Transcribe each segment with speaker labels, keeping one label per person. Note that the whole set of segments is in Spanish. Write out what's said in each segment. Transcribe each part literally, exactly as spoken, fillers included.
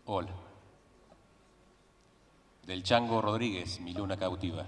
Speaker 1: Hola. Del Chango Rodríguez, Mi luna cautiva.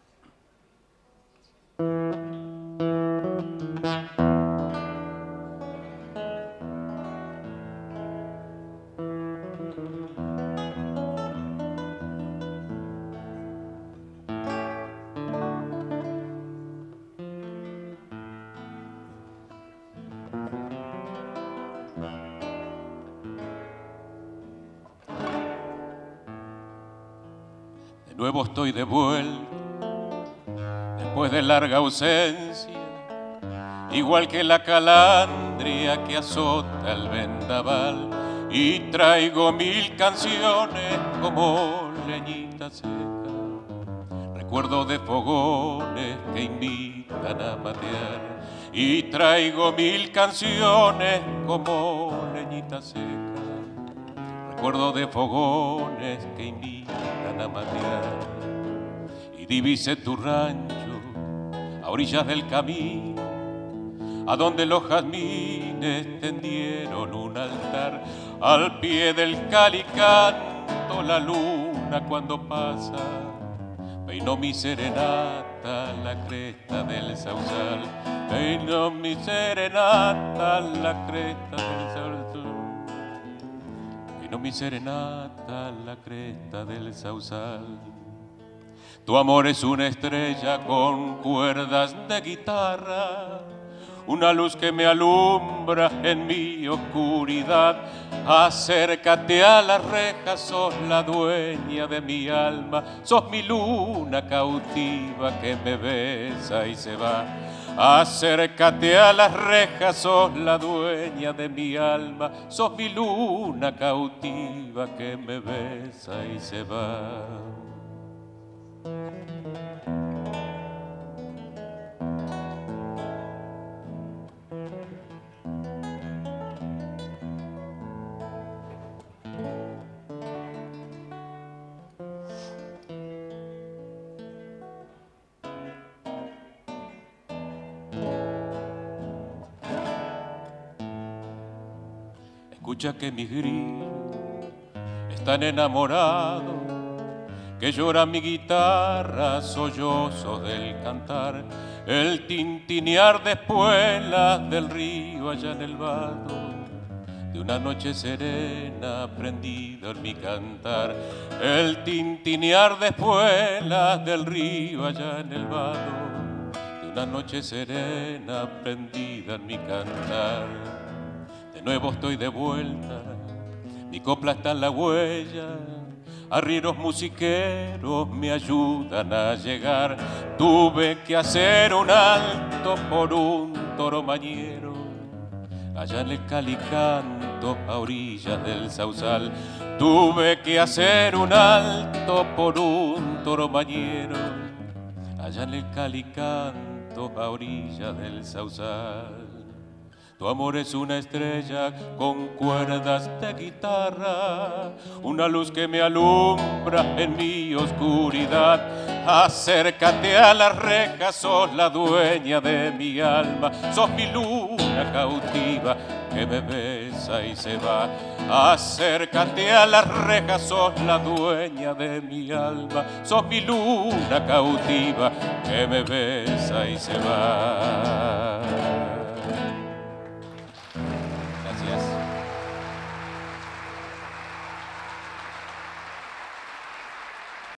Speaker 1: De nuevo estoy de vuelta, después de larga ausencia, igual que la calandria que azota el vendaval, y traigo mil canciones como leñita seca, recuerdo de fogones que invitan a matear, y traigo mil canciones como leñita seca, recuerdo de fogones que invitan a matear, y divise tu rancho a orillas del camino, a donde los jazmines tendieron un altar, al pie del calicanto la luna cuando pasa peinó mi serenata la cresta del sausal, peinó mi serenata la cresta del sausal, peinó mi serenata la cresta del sausal. Tu amor es una estrella con cuerdas de guitarra, una luz que me alumbra en mi oscuridad. Acércate a las rejas, sos la dueña de mi alma, sos mi luna cautiva que me besa y se va. Acércate a las rejas, sos la dueña de mi alma, sos mi luna cautiva que me besa y se va. Escucha que mis grillos están enamorados, que llora mi guitarra, sollozos del cantar, el tintinear de espuelas del río allá en el vado, de una noche serena prendido en mi cantar, el tintinear de espuelas del río allá en el vado, de una noche serena prendida en mi cantar. De nuevo estoy de vuelta, mi copla está en la huella, arrieros musiqueros me ayudan a llegar. Tuve que hacer un alto por un toro mañero, allá en el calicanto a orillas del sausal. Tuve que hacer un alto por un toro mañero, allá en el calicanto a orillas del sausal. Tu amor es una estrella con cuerdas de guitarra, una luz que me alumbra en mi oscuridad. Acércate a las rejas, sos la dueña de mi alma, sos mi luna cautiva que me besa y se va. Acércate a las rejas, sos la dueña de mi alma, sos mi luna cautiva que me besa y se va.